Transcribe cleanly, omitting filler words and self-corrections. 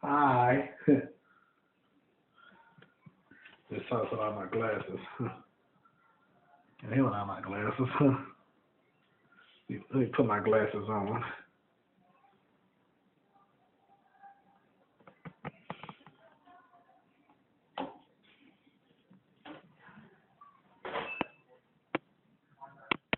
Hi. Just talks without my glasses. And here without my glasses. Let me put my glasses on.